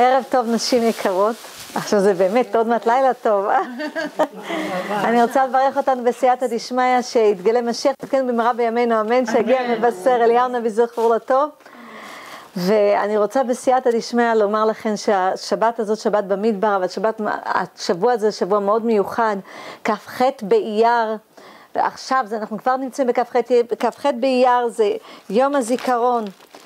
ערב טוב נשים יקרות, עכשיו זה באמת עוד מעט לילה טוב. אני רוצה לברך אותנו בסייעתא דשמיא שיתגלה משיח כן במהרה בימינו אמן, שיגיע מבשר אליהו נביא זכור לטוב. ואני רוצה בסייעתא דשמיא לומר לכם שהשבת הזאת שבת במדבר, אבל השבוע הזה שבוע מאוד מיוחד, כ"ח באייר, ועכשיו אנחנו כבר נמצאים בכ"ח באייר, זה יום הזיכרון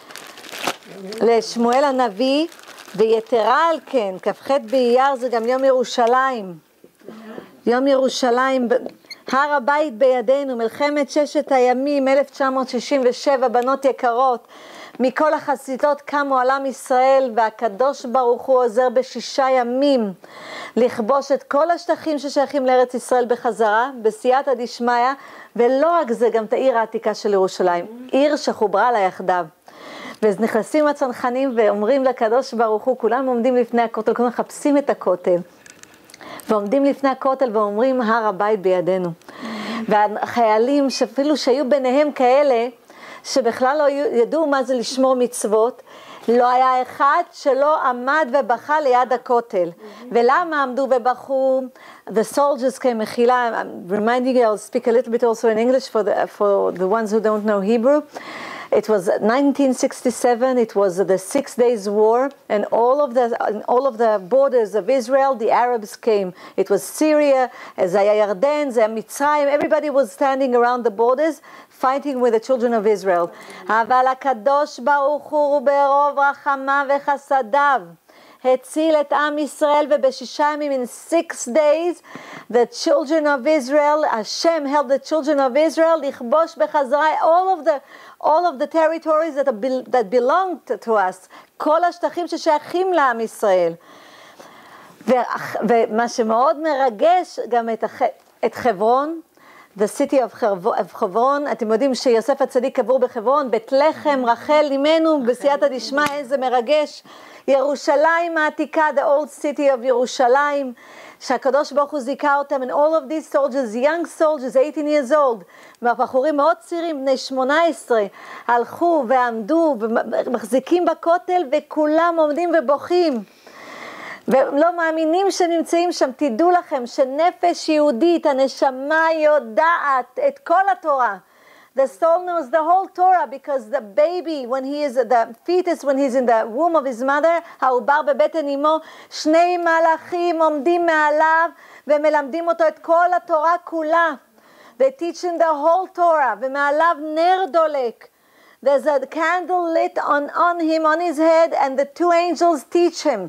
לשמואל הנביא, ויתרה על כן, כ"ח באייר זה גם יום ירושלים. יום ירושלים, הר הבית בידינו, מלחמת ששת הימים, 1967, בנות יקרות, מכל החסידות קמו על עם ישראל, והקדוש ברוך הוא עוזר ב6 ימים לכבוש את כל השטחים ששייכים לארץ ישראל בחזרה, בסייעתא דשמיא, ולא רק זה, גם את העיר העתיקה של ירושלים, עיר שחוברה לה יחדיו. ואז נכנסים הצנחנים ואומרים לקדוש ברוך הוא, כולם עומדים לפני הכותל, כולם מחפשים את הכותל, ועומדים לפני הכותל ואומרים הר הבית בידינו. והחיילים שאפילו שהיו ביניהם כאלה, שבכלל לא ידעו מה זה לשמור מצוות, לא היה אחד שלא עמד ובכה ליד הכותל. ולמה עמדו ובכו? The soldiers came, מחילה, I'm reminding you, I'll speak a little bit also in English for the ones who don't know Hebrew. It was 1967, it was the 6 Days War, and all of the borders of Israel, the Arabs came. It was Syria, זה היה ירדן, זה היה מצרים, everybody was standing around the borders, fighting with the children of Israel. אבל הקדוש ברוך הוא ברוב רחמיו וחסדיו, הציל את עם ישראל, וב6 ימים, in 6 days, the children of Israel, Hashem helped the children of Israel לכבוש בחזרה all of the territories that belonged to us, כל השטחים ששייכים לעם ישראל. ומה שמאוד מרגש גם את חברון, the city of חברון, אתם יודעים שיוסף הצדיק קבור בחברון, בית לחם, רחל אימנו, בסייעתא דשמיא, איזה מרגש. ירושלים העתיקה, the old city of ירושלים, שהקדוש ברוך הוא זיכה אותם, and all of these soldiers, young soldiers, 18 years old, והבחורים מאוד צעירים, בני 18, הלכו ועמדו ומחזיקים בכותל, וכולם עומדים ובוכים. ולא מאמינים שנמצאים שם. תדעו לכם שנפש יהודית, הנשמה יודעת את כל התורה. The soul knows the whole Torah, because the baby, the fetus, when he's in the womb of his mother, העובר בבטן אמו, 2 מלאכים עומדים מעליו ומלמדים אותו את כל התורה כולה. They teach him the whole Torah, ומעליו נר דולק. There's a candle lit on him, on his head, and the 2 angels teach him.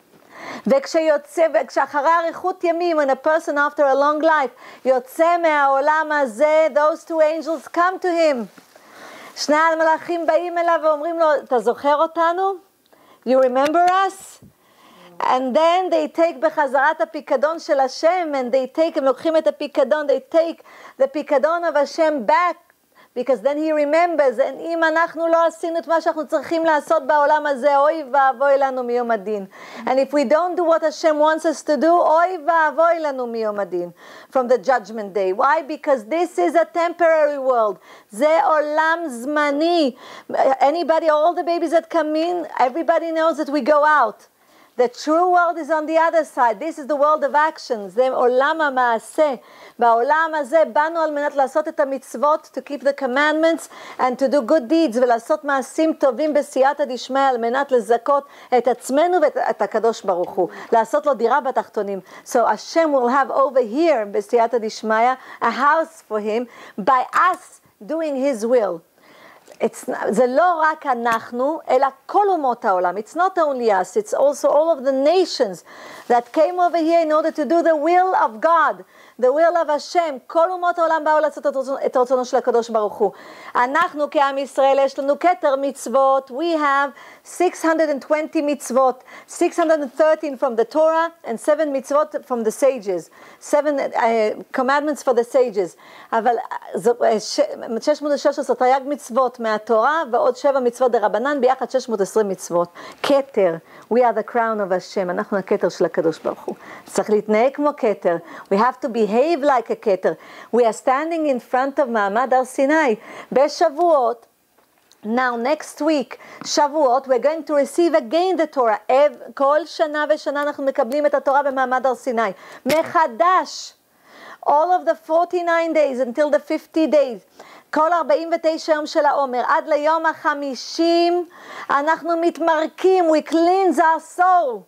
וכשאחרי אריכות ימים, when a person after a long life יוצא מהעולם הזה, those 2 angels come to him. 2 המלאכים באים אליו ואומרים לו, אתה זוכר אותנו? You remember us? And then they take בחזרת הפיקדון של השם, and הם לוקחים את הפיקדון, they take the פיקדון of השם back, because then he remembers, and אם אנחנו לא עשינו את מה שאנחנו צריכים לעשות בעולם הזה, אוי ואבוי לנו מיום הדין. And if we don't do what Hashem wants us to do, אוי ואבוי לנו מיום הדין. From the judgment day. Why? Because this is a temporary world. זה עולם זמני. Anybody, all the babies that come in, everybody knows that we go out. The true world is on the other side. This is the world of action. זה עולם המעשה. בעולם הזה באנו על מנת לעשות את המצוות, to keep the commandments and to do good deeds, ולעשות מעשים טובים בסייעתא דשמיא על מנת לזכות את עצמנו ואת הקדוש ברוך הוא. לעשות לו דירה בתחתונים. So Hashem will have over here בסייעתא דשמיא a house for him by us doing his will. זה לא רק אנחנו, אלא כל אומות העולם. It's not only us, it's also all of the nations that came over here in order to do the will of God, the will of Hashem. כל אומות העולם באו לעשות את רצונו של הקדוש ברוך הוא. אנחנו כעם ישראל יש לנו כתר מצוות. We have 620 מצוות, 613 from the Torah and 7 מצוות from the sages, 7 commandments for the sages. אבל 616 תרי"ג מצוות מהתורה ועוד 7 מצוות דרבנן, ביחד 620 מצוות. כתר, we are the crown of Hashem, אנחנו הכתר של הקדוש ברוך הוא. צריך להתנהג כמו כתר. We have to behave like a כתר. We are standing in front of מעמד הר סיני. בשבועות Now, next week, שבועות, we're going to receive again the Torah. כל שנה ושנה אנחנו מקבלים את התורה במעמד הר סיני. מחדש. All of the 49 days until the 50 days. כל 49 יום של העומר, עד ליום ה-50, אנחנו מתמרקים, we cleanse our soul.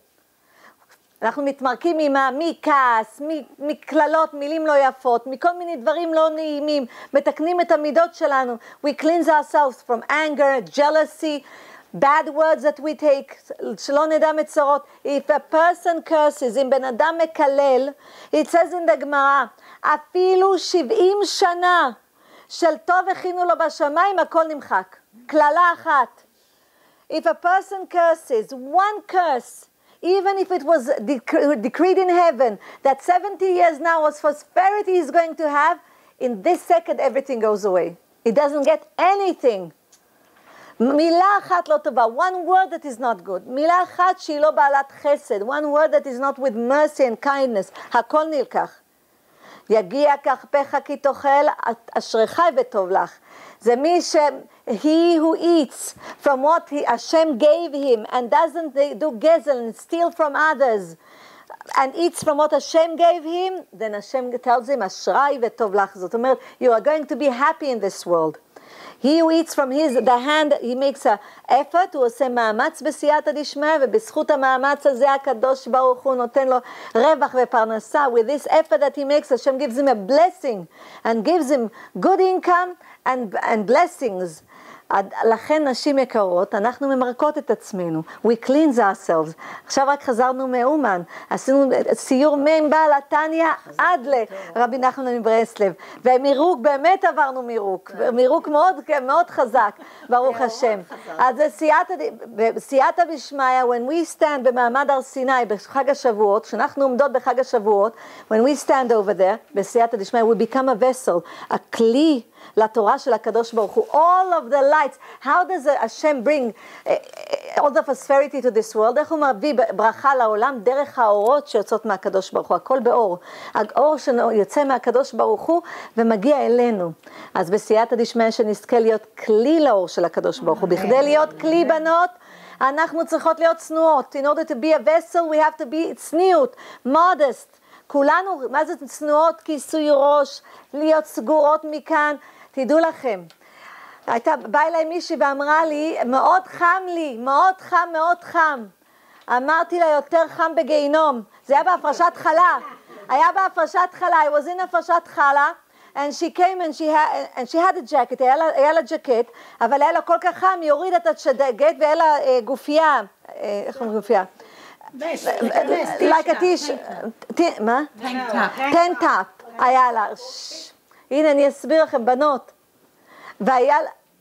אנחנו מתמרקים מכעס, מכללות, מילים לא יפות, מכל מיני דברים לא נעימים, מתקנים את המידות שלנו. We cleanse ourselves from anger, jealousy, bad words that we take, שלא נדע מצרות. If a person curses, אם בן אדם מקלל, it says in the גמרא, אפילו 70 שנה של טוב הכינו לו בשמיים, הכל נמחק. כללה אחת. If a person curses, one curse, even if it was decreed in heaven that 70 years now was prosperity he's going to have, in this second everything goes away. He doesn't get anything. מילה אחת לא טובה, one word that is not good, מילה אחת שהיא לא בעלת חסד, one word that is not with mercy and kindness, הכל נלקח. יגיע כחפך כי תאכל, אשריך וטוב לך. זה מי he who eats from what Hashem gave him and doesn't do gezel and steal from others and eats from what Hashem gave him, then Hashem tells him, אשרי וטוב לך. זאת אומרת, you are going to be happy in this world. He who eats from the hand, he makes an effort, הוא עושה מאמץ בסייעתא דשמיא, ובזכות המאמץ הזה הקדוש ברוך הוא נותן לו רווח ופרנסה. With this effort that he makes, Hashem gives him a blessing and gives him good income and blessings. לכן נשים יקרות, אנחנו ממרקות את עצמנו, we cleanse ourselves. עכשיו רק חזרנו מאומן, עשינו סיור מבעל התניא עד לרבי נחמן מברסלב, ומירוק, באמת עברנו מירוק מאוד חזק, ברוך השם. אז זה סייעתא דשמיא, when we stand במעמד הר סיני בחג השבועות, כשאנחנו עומדות בחג השבועות, when we stand over there, בסייעתא דשמיא, we become a vessel, הכלי לתורה של הקדוש ברוך הוא. All of the lights, how does Hashem bring all the prosperity to this world? איך הוא מביא ברכה לעולם? דרך האורות שיוצאות מהקדוש ברוך הוא, הכל באור. האור שיוצא מהקדוש ברוך הוא ומגיע אלינו. אז בסייעתא דשמיא שנזכה להיות כלי לאור של הקדוש ברוך הוא. בכדי להיות כלי בנות, אנחנו צריכות להיות צנועות. In order to be a vessel, we have to be צניעות, modest. כולנו, מה זה צנועות? כיסוי ראש, להיות סגורות מכאן. תדעו לכם, באה אליי מישהי ואמרה לי, מאוד חם לי, מאוד חם. אמרתי לה, יותר חם בגיהינום. זה היה בהפרשת חלה. I was in הפרשת חלה, and she came and she had a jacket, היה לה ג'קט, אבל היה לה כל כך חם, היא הורידה את הג'קט, והיה לה גופייה, איך אומרים גופייה? like a t-shirt, מה? tank top, היה לה, הנה אני אסביר לכם בנות, והיה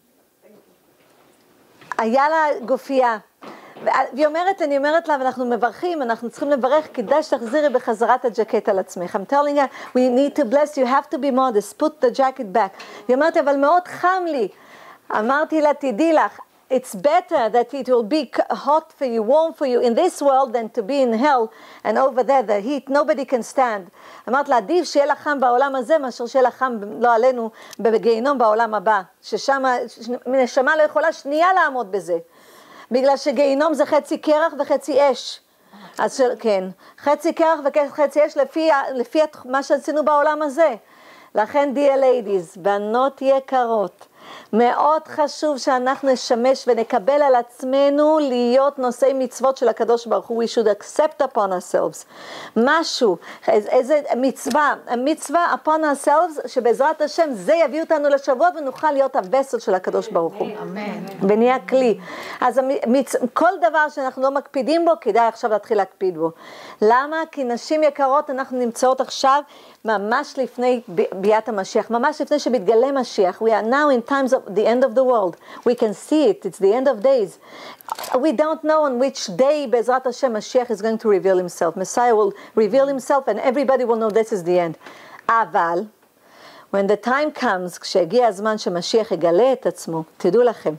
לה גופייה, והיא אומרת, אני אומרת לה, ואנחנו מברכים, אנחנו צריכים לברך, כדאי שתחזירי בחזרת הג'קט על עצמך. I'm telling her, we need to bless you, have to be modest, put the jacket back. היא אומרת, אבל מאוד חם לי. אמרתי לה, תדעי לך, it's better that it will be hot for you, warm for you in this world than to be in hell and over there the heat nobody can stand. אמרת לה, עדיף שיהיה לך חם בעולם הזה מאשר שיהיה לך חם לא עלינו בגיהינום בעולם הבא, ששם נשמה לא יכולה שנייה לעמוד בזה, בגלל שגיהינום זה חצי קרח וחצי אש. אז כן, חצי קרח וחצי אש לפי מה שעשינו בעולם הזה. לכן dear ladies, בנות יקרות, מאוד חשוב שאנחנו נשמש ונקבל על עצמנו להיות נושאי מצוות של הקדוש ברוך הוא. We should accept upon ourselves. משהו, איזה מצווה upon ourselves, שבעזרת השם זה יביא אותנו לשבוע ונוכל להיות הווסל של הקדוש ברוך הוא. אמן. ונהיה כלי. אז כל דבר שאנחנו לא מקפידים בו, כדאי עכשיו להתחיל להקפיד בו. למה? כי נשים יקרות, אנחנו נמצאות עכשיו ממש לפני ביאת המשיח, ממש לפני שמתגלה משיח. We are now in times of the end of the world. We can see it. It's the end of days. We don't know on which day בעזרת השם Mashiach is going to reveal himself. Messiah will reveal himself and everybody will know this is the end. אבל, when the time comes, כשהגיע הזמן שמשיח יגלה את עצמו, תדעו לכם,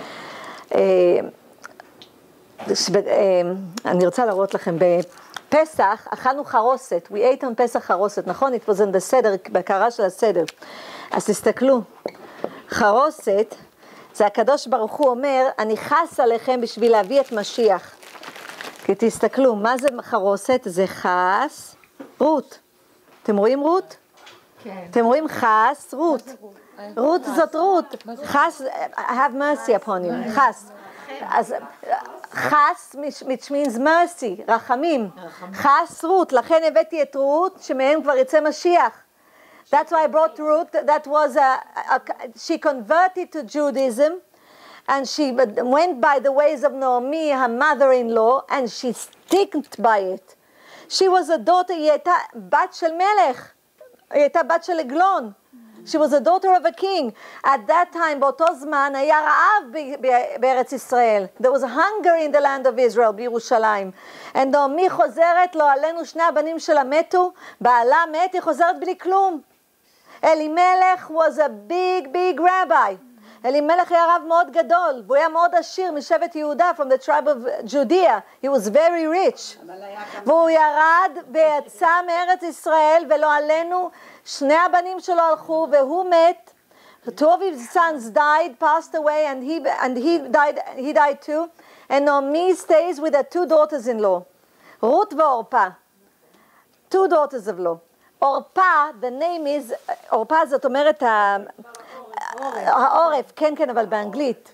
אני רוצה להראות לכם בפסח, אכלנו חרוסת, we ate on פסח חרוסת, נכון? It was in the סדר, בקרה של הסדר. אז תסתכלו, חרוסת זה הקדוש ברוך הוא אומר, אני חס עליכם בשביל להביא את משיח. כי תסתכלו, מה זה חרוסת? זה חס, רות. אתם רואים רות? כן. אתם רואים חס, רות. רות זאת רות. חס, have mercy upon you. חס. אז חס, which means mercy, רחמים. חס רות, לכן הבאתי את רות, שמהם כבר יצא משיח. That's why I brought Ruth. That was she converted to Judaism, and she went by the ways of Naomi, her mother-in-law, and she sticked by it. She was a daughter, היא הייתה בת של מלך, היא הייתה בת של עגלון. She was a daughter of a king. At that time, באותו זמן, היה רעב בארץ ישראל. There was hunger in the land of Israel, בירושלים. And נעמי חוזרת, לא עלינו שני הבנים שלה מתו, בעלה מת, היא חוזרת בלי כלום. אלימלך was a big rabbi. אלימלך היה רב מאוד גדול, והוא היה מאוד עשיר משבט יהודה, from the tribe of Judea. He was very rich. והוא ירד ויצא מארץ ישראל, ולא עלינו, שני הבנים שלו הלכו, והוא מת. Two of his sons died, passed away, and he died too. And Naomi stays with her two daughters-in-law, Ruth ואורפה. Two daughters-in-law. אורפה, the name is, אורפה זאת אומרת העורף, כן, אבל באנגלית.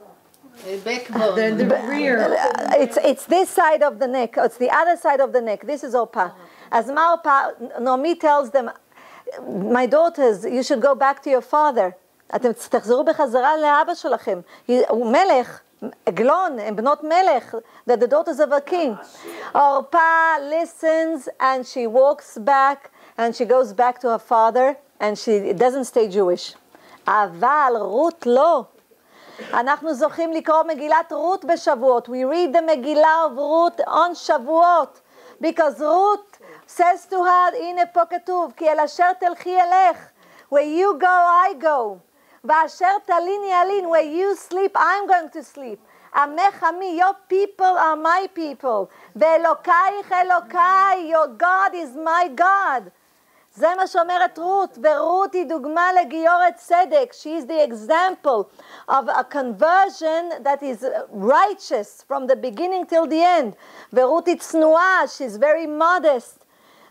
Backbone. The rear. It's this side of the neck, it's the other side of the neck, this is אורפה. אז מה אורפה? Naomi tells them, my daughters, you should go back to your father. אתם תחזרו בחזרה לאבא שלכם. הוא מלך, עגלון, הם בנות מלך, the daughters of a king. אורפה listens and she walks back and she goes back to her father and she doesn't stay Jewish. אבל רות לא. אנחנו זוכים לקרוא מגילת רות בשבועות. We read the Megillah of Ruth on שבועות. Because Ruth says to her, הנה פה כתוב, כי אל אשר תלכי אלך. Where you go, I go. ואשר תליני אלין, where you sleep, I'm going to sleep. עמך עמי, your people are my people. ואלוקייך אלוקיי, your God is my God. זה מה שאומרת רות, ורות היא דוגמה לגיורת צדק. She is the example of a conversion that is righteous from the beginning till the end. ורות היא צנועה, she's very modest.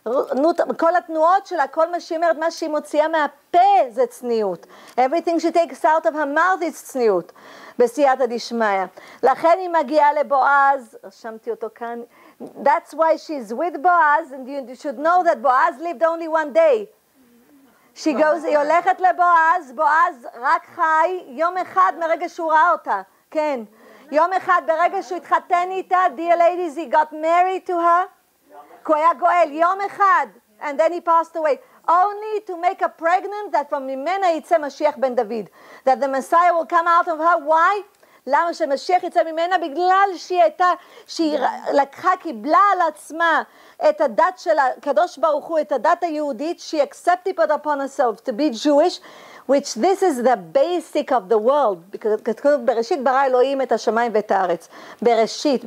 כל התנועות שלה, כל מה שהיא אומרת, מה שהיא מוציאה מהפה זה צניעות. Everything she takes out of her mouth is צניעות, בסייעתא דשמיא. לכן היא מגיעה לבועז, רשמתי אותו כאן, that's why she's with Boaz, and you should know that Boaz lived only one day. She goes, היא הולכת לבועז, בועז רק חי יום אחד מרגע שהוא ראה אותה, כן. יום אחד ברגע שהוא התחתן איתה, dear ladies, he got married to her, כי הוא היה גואל, יום אחד, and then he passed away, only to make her pregnant, that from ממנה יצא משיח בן דוד, that the Messiah will come out of her. Why? למה שמשיח יצא ממנה? בגלל שהיא לקחה, קיבלה על עצמה את הדת של הקדוש ברוך הוא, את הדת היהודית, she accepted it upon herself to be Jewish, which this is the basic of the world, כתוב בראשית ברא אלוהים את השמיים ואת הארץ, בראשית,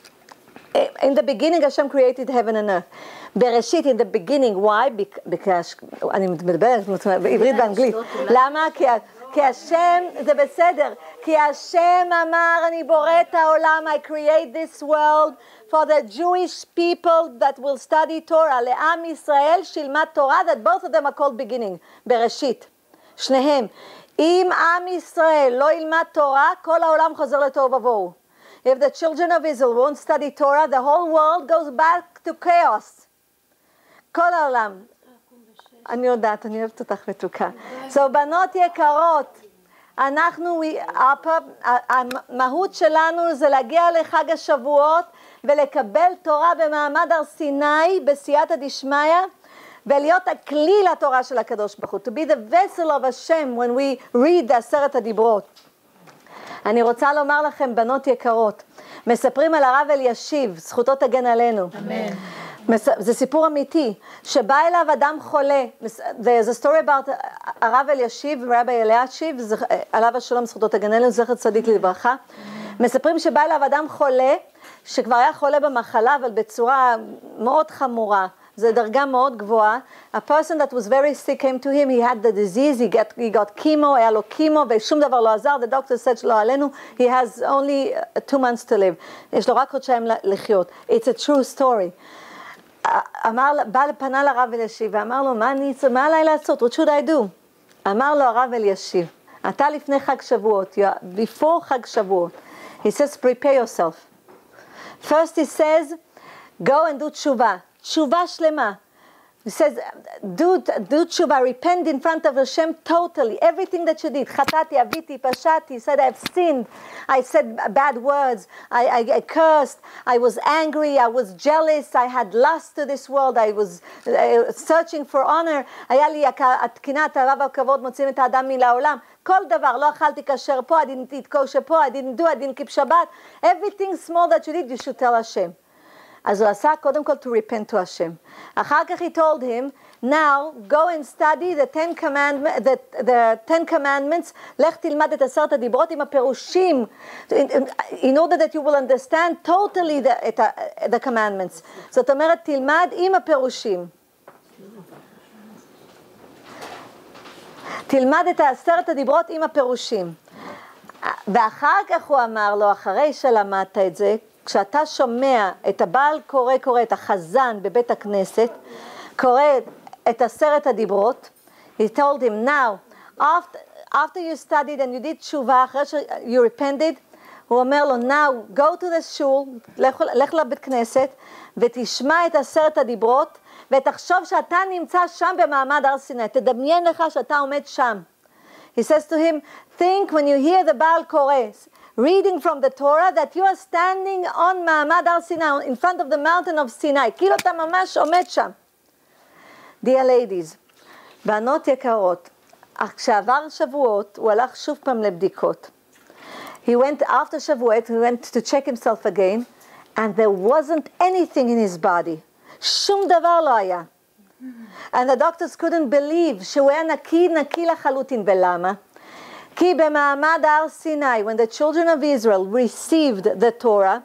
in the beginning Hashem created heaven and earth. בראשית, in the beginning, why? אני מדברת בעברית באנגלית. למה? כי השם, זה בסדר, כי השם אמר, אני בורא את העולם, I create this world for the Jewish people that will study Torah, לעם ישראל שילמד תורה, that both of them are called beginning, בראשית, שניהם. אם עם ישראל לא ילמד תורה, כל העולם חוזר לתוהו ובוהו. If the children of Israel won't study Torah, the whole world goes back to chaos. כל העולם. אני יודעת, אני אוהבת אותך מתוקה. So, בנות יקרות, המהות שלנו זה להגיע לחג השבועות ולקבל תורה במעמד הר סיני בסייעתא דשמיא ולהיות הכלי לתורה של הקדוש ברוך הוא. To be the vessel of Hashem when we read the עשרת הדיברות. אני רוצה לומר לכם, בנות יקרות, מספרים על הרב אלישיב, זכותו תגן עלינו. אמן. זה סיפור אמיתי, שבא אליו אדם חולה, there's a story about הרב אלישיב, רבי אלישיב, עליו השלום זכותו תגן עלינו, זכר צדיק לברכה, מספרים שבא אליו אדם חולה, שכבר היה חולה במחלה, אבל בצורה מאוד חמורה, זה דרגה מאוד גבוהה. A person that was very sick came to him, he had the disease, he got chemo, היה לו chemo, ושום דבר לא עזר, the doctor said שלא עלינו, he has only 2 months to live. יש לו רק חודשיים לחיות. It's a true story. פנה לרב אלישיב ואמר לו, מה עליי לעשות? What should I do? אמר לו הרב אלישיב, אתה לפני חג שבועות, before חג שבועות, he says, prepare yourself. First he says, go and do tshuva, tshuva shlema. He says, do tshuva, repent in front of Hashem totally, everything that you did. Chatati, aviti, pashati, he said, I've sinned, I said bad words, I cursed, I was angry, I was jealous, I had lust to this world, I was searching for honor, היה לי התקינת הרב הכבוד מוצאים את האדם מן העולם. כל דבר, לא אכלתי כשר פה, I didn't eat kosher פה, I didn't keep Shabbat. Everything small that you did, you should tell Hashem. אז הוא עשה קודם כל to repent to Hashem. אחר כך he told him, now go and study the 10 commandments, לך תלמד את 10 הדיברות עם הפירושים, in order that you will understand totally the commandments. זאת אומרת, תלמד עם הפירושים. תלמד את 10 הדיברות עם הפירושים. ואחר כך הוא אמר לו, אחרי שלמדת את זה, כשאתה שומע את הבעל קורא את החזן בבית הכנסת, קורא את 10 הדיברות, he told him, now, after you studied and you did tshuva, אחרי you repented, הוא אומר לו, now, go to the shul, לך לבית כנסת, ותשמע את 10 הדיברות, ותחשוב שאתה נמצא שם במעמד הר סיני, תדמיין לך שאתה עומד שם. He says to him, think when you hear the Baal Koreh reading from the Torah that you are standing on מעמד הר סיני, in front of the mountain of Sinai, כאילו אתה ממש עומד שם. Dear ladies, בנות יקרות, כשעבר שבועות, הוא הלך שוב פעם לבדיקות. He went, after שבועות, he went to check himself again, and there wasn't anything in his body. שום דבר לא היה. And the doctors couldn't believe שהוא היה נקי לחלוטין. ולמה? כי במעמד הר סיני, when the children of Israel received the Torah,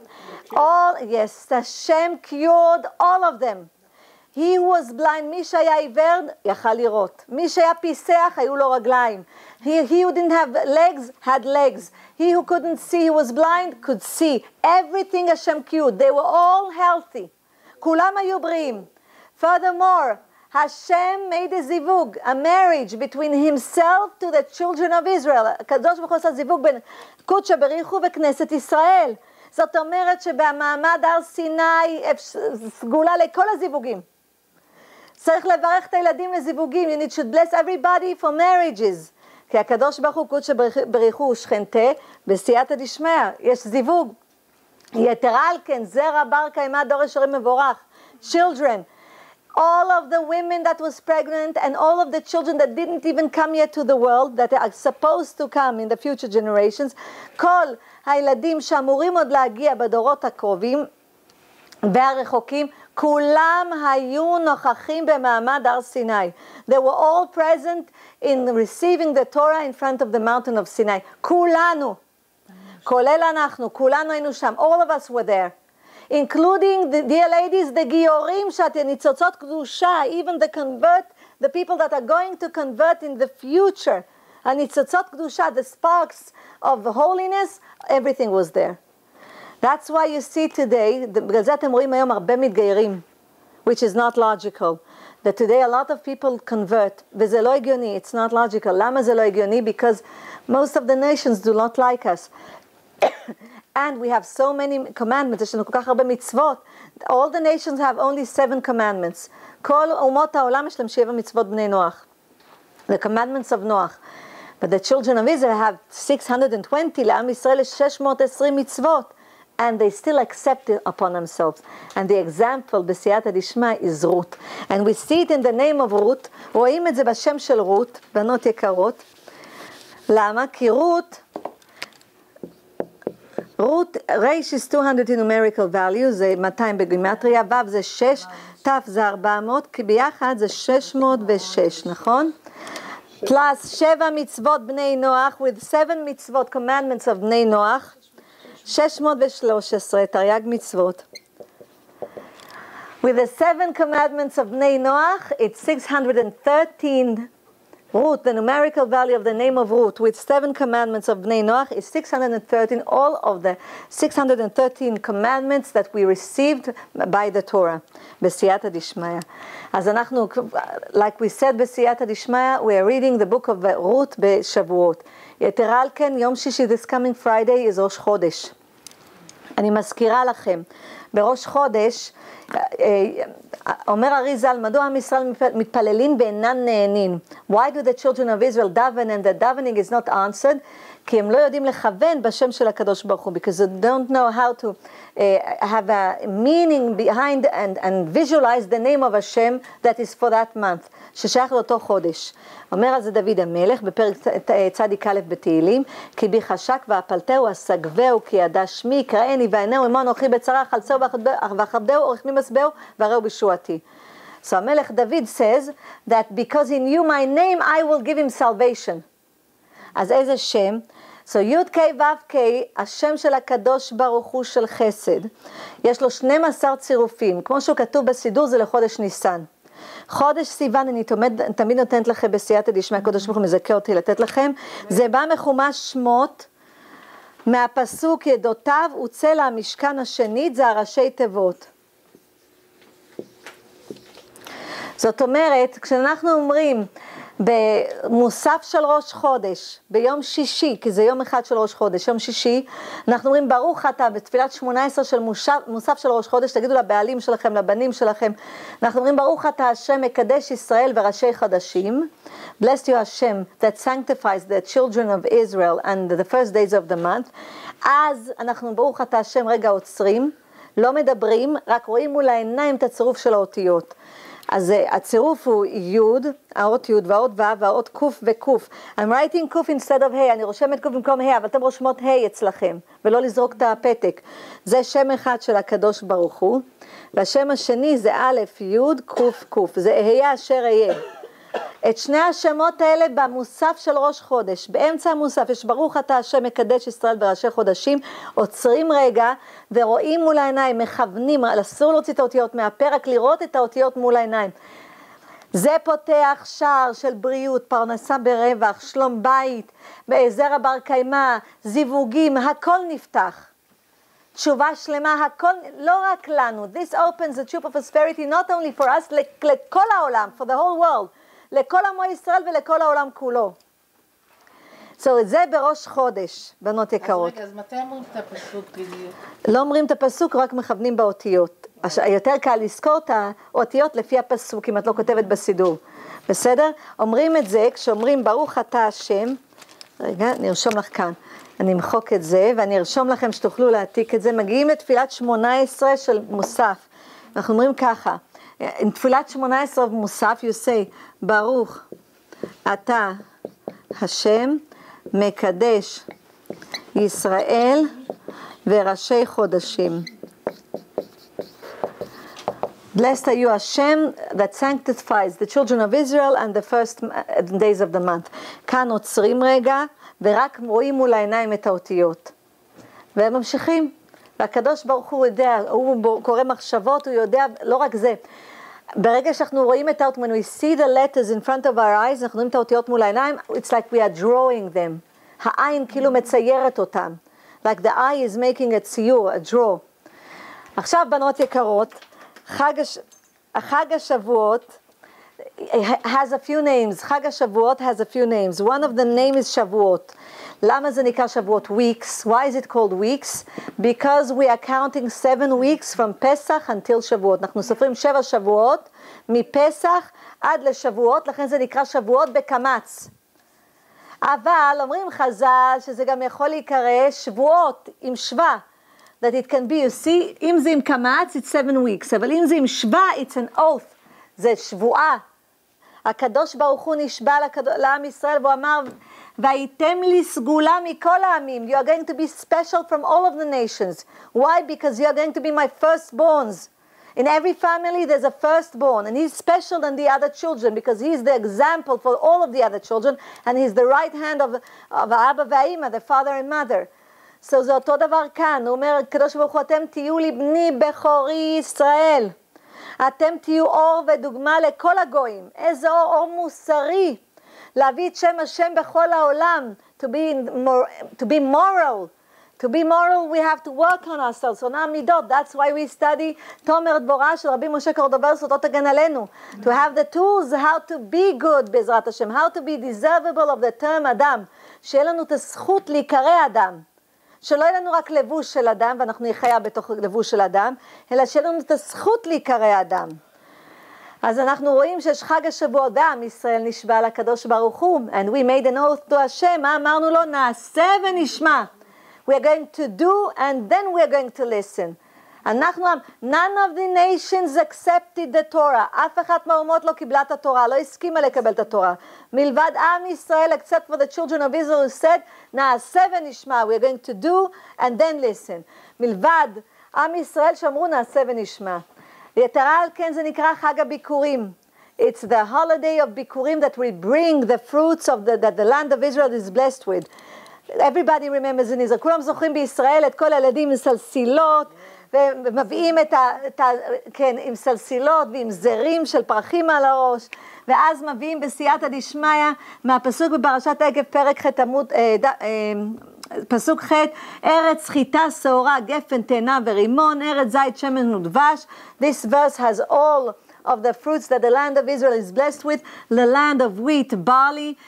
Hashem cured all of them. He who was blind, מי שהיה עיוור, יכל לראות. מי שהיה פיסח, היו לו רגליים. He who didn't have legs, had legs. He who couldn't see, he was blind, could see. Everything Hashem cured. They were all healthy. כולם היו בריאים. Furthermore, Hashem made a zivug, a marriage between himself to the children of Israel. הקדוש ברוך הוא עשה זיווג בין קודש בריחו וכנסת ישראל. זאת אומרת שבמעמד הר סיני סגולה לכל הזיווגים. צריך לברך את הילדים לזיווגים. You should bless everybody for marriages. כי הקדוש ברוך הוא קודש בריחו ושכנתה בסייעתא דשמיא. יש זיווג. יתרה על כן, זרע בר קיימא דור ישרים מבורך. Children. All of the women that was pregnant and all of the children that didn't even come yet to the world, that are supposed to come in the future generations, כל הילדים שאמורים עוד להגיע בדורות הקרובים והרחוקים, כולם היו נוכחים במעמד הר סיני. They were all present in receiving the Torah in front of the mountain of Sinai. כולנו, כולל אנחנו, כולנו היינו שם. All of us were there. Including, dear ladies, the גיורים ניצוצות קדושה, even the people that are going to convert in the future, הניצוצות קדושה, the sparks of holiness, everything was there. That's why you see today, בגלל זה אתם רואים היום הרבה מתגיירים, which is not logical. That today a lot of people convert, וזה לא הגיוני, it's not logical. למה זה לא הגיוני? Because most of the nations do not like us. And we have so many commandments, יש לנו כל כך הרבה מצוות. All the nations have only 7 commandments. כל אומות העולם יש להם 7 מצוות בני נוח. The commandments of נוח. But the children of Israel have 620, לעם ישראל יש 620 מצוות. And they still accept it upon themselves. And the example בסייעתא דשמיא is Ruth. And we see it in the name of Ruth. רואים את זה בשם של רות, בנות יקרות. למה? כי רות, רייש is 200 in numerical value, זה 200 בגימטריה, ו' זה 6, ת' זה 400, כי ביחד זה 606, נכון? plus 7 מצוות בני נוח, with 7 מצוות, commandments of בני נוח, 613, תרי"ג מצוות. With the 7 commandments of Bnei Noach, it's 613. Ruth, the numerical value of the name of Ruth, with 7 commandments of Bnei Noach is 613, all of the 613 commandments that we received by the Torah, בסייעתא דשמיא. אז אנחנו, like we said בסייעתא דשמיא, we are reading the book of Ruth בשבועות. יתרה על כן, יום שישי, this coming Friday is ראש חודש. אני מזכירה לכם, בראש חודש, אומר אריזל, מדוע עם ישראל מתפללים ואינן נהנים? Why do the children of Israel daven and the davening is not answered? כי הם לא יודעים לכוון בשם של הקדוש ברוך הוא, because they don't know how to have a meaning behind and visualize the name of Hashem that is for that month, ששייך לאותו חודש. אומר על זה דוד המלך בפרק צדיק א' בתהילים, כי בי חשק ואפלתהו אסגבהו כי ידע שמי, קראני וענהו עמו אנוכי בצרה, חלצהו ואכבדהו ורחמי מסבהו והראהו בישועתי. So המלך דוד says that because he knew my name I will give him salvation. אז איזה שם? So י' ק' ו' ק', השם של הקדוש ברוך הוא של חסד, יש לו 12 צירופים, כמו שהוא כתוב בסידור זה לחודש ניסן. חודש סיוון, אני תמיד נותנת לכם בסייעתא דשמיא, הקדוש ברוך הוא מזכה אותי לתת לכם, זה בא מחומש שמות, מהפסוק ידותיו וצלע המשכן השנית, זה הראשי תיבות. זאת אומרת, כשאנחנו אומרים במוסף של ראש חודש, ביום שישי, כי זה יום אחד של ראש חודש, יום שישי, אנחנו אומרים ברוך אתה, בתפילת 18 של מוסף של ראש חודש, תגידו לבעלים שלכם, לבנים שלכם, אנחנו אומרים ברוך אתה השם מקדש ישראל וראשי חדשים, bless you Hashem that sanctifies the children of Israel and the first days of the month, אז אנחנו ברוך אתה השם רגע עוצרים, לא מדברים, רק רואים מול העיניים את הצירוף של האותיות. אז הצירוף הוא י', האות י' והאות ו' והאות ק' וק'. I'm writing ק' instead of ה', אני רושמת ק' במקום ה', אבל אתם רושמות ה' אצלכם, ולא לזרוק את הפתק. זה שם אחד של הקדוש ברוך הוא, והשם השני זה א', י', ק', ק', זה היה אשר אהיה. את שני השמות האלה במוסף של ראש חודש, באמצע המוסף יש ברוך אתה השם מקדש ישראל בראשי חודשים, עוצרים רגע ורואים מול העיניים, מכוונים, אסור להוציא את האותיות מהפרק, לראות את האותיות מול העיניים. זה פותח שער של בריאות, פרנסה ברווח, שלום בית, זרע בר קיימא, זיווגים, הכל נפתח. תשובה שלמה, הכל, לא רק לנו. This opens the tube of prosperity not only for us, לכל העולם, for the whole world. לכל עמו ישראל ולכל העולם כולו. So, זה בראש חודש, בנות יקרות. אז רגע, אז מתי אומרים את הפסוק בדיוק? לא אומרים את הפסוק, רק מכוונים באותיות. יותר קל לזכור את האותיות לפי הפסוק, אם את לא כותבת בסידור. בסדר? אומרים את זה, כשאומרים ברוך אתה השם, רגע, נרשום לך כאן. אני אמחוק את זה, ואני ארשום לכם שתוכלו להעתיק את זה. מגיעים לתפילת 18 של מוסף. אנחנו אומרים ככה, in תפילת 18 מוסף, you say, ברוך אתה השם מקדש ישראל וראשי חודשים. Blessed are you Hashem that sanctifies the children of Israel and the first days of the month. כאן עוצרים רגע ורק רואים מול העיניים את האותיות. והם ממשיכים. והקדוש ברוך הוא יודע, הוא קורא מחשבות, הוא יודע, לא רק זה. ברגע שאנחנו רואים את האותיות, when we see the letters in front of our eyes, אנחנו רואים את האותיות מול העיניים, it's like we are drawing them. העין כאילו מציירת אותם. Like the eye is making a ציור, a draw. עכשיו בנות יקרות, חג השבועות has a few names. חג השבועות has a few names. One of the names is שבועות. למה זה נקרא שבועות? Weeks. Why is it called weeks? Because we are counting 7 weeks from Pesach until שבועות. אנחנו סופרים 7 שבועות מפסח עד לשבועות, לכן זה נקרא שבועות בקמץ. אבל אומרים חז"ל שזה גם יכול להיקרא שבועות עם שווה. That it can be, you see, אם זה עם קמץ, it's 7 weeks. אבל אם זה עם שווה, it's an oath. זה שבועה. הקדוש ברוך הוא נשבע לעם ישראל, והוא אמר, והייתם לי סגולה מכל העמים. You are going to be special from all of the nations. Why? Because you are going to be my firstborns. In every family there's a firstborn, and he's special than the other children, because he is the example for all of the other children, and he's the right hand of Abba ואימא, the father and mother. So זה אותו דבר כאן, הוא אומר, הקדוש ברוך הוא, אתם תהיו לי בני בכורי ישראל. אתם תהיו אור ודוגמה לכל הגויים. איזה אור? אור מוסרי. להביא את שם השם בכל העולם. To be moral. To be moral, we have to work on ourselves, on our midot. That's why we study תומר דבורה של רבי משה קורדובר, זכותו תגן עלינו. To have the tools, how to be good בעזרת השם, how to be deservable of the term אדם. שיהיה לנו את הזכות להיקרא אדם. שלא יהיה לנו רק לבוש של אדם, ואנחנו נחיה בתוך לבוש של אדם, אלא שיהיה לנו את הזכות להיקרא אדם. אז אנחנו רואים שיש חג השבועות, ועם ישראל נשבע לקדוש ברוך הוא, and we made an oath to השם, מה אמרנו לו? נעשה ונשמע. We are going to do and then we are going to listen. None of the nations accepted the Torah. אף אחת מהאומות לא קיבלה את התורה, לא הסכימה לקבל את התורה. מלבד עם ישראל, except for the children of Israel who said, נעשה ונשמע. We are going to do and then listen. מלבד עם ישראל שאמרו נעשה ונשמע. יתרה על כן זה נקרא חג הביקורים. It's the holiday of ביקורים that we bring the fruits of that the land of Israel is blessed with. Everybody remembers in Israel. כולם זוכרים בישראל את כל הילדים עם סלסילות, ומביאים כן, עם סלסילות ועם זרים של פרחים על הראש, ואז מביאים בסייעתא דשמיא מהפסוק בפרשת עקב פרק ח' עמוד, פסוק ח', ארץ חיטה, שעורה, גפן, תאנה ורימון, ארץ זית, שמן ודבש. This verse has all of the fruits that the land of Israel is blessed with, the land of wheat, barley,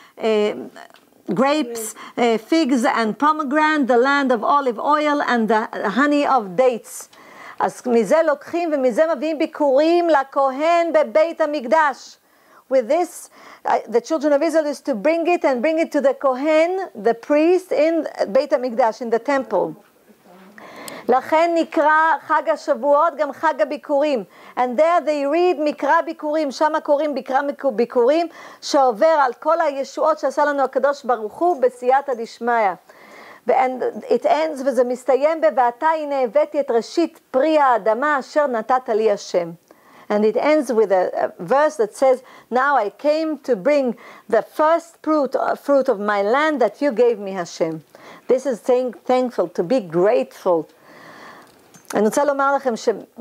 grapes, figs and pomegranate, the land of olive oil and the honey of dates. אז מזה לוקחים ומזה מביאים ביקורים לכהן בבית המקדש. With this, the children of Israel is to bring it and bring it to the kohen, the priest in בית המקדש, in the temple. לכן נקרא חג השבועות גם חג הביקורים. And there they read מקרא ביקורים, שם קוראים ביקורים שעובר על כל הישועות שעשה לנו הקדוש ברוך הוא בסייעתא דשמיא. And it ends וזה מסתיים ב"ואתה הנה הבאתי את ראשית פרי האדמה אשר נתת לי השם. And it ends with a verse that says, now I came to bring the first fruit of my land that you gave me Hashem. This is saying thankful, to be grateful. אני רוצה לומר לכם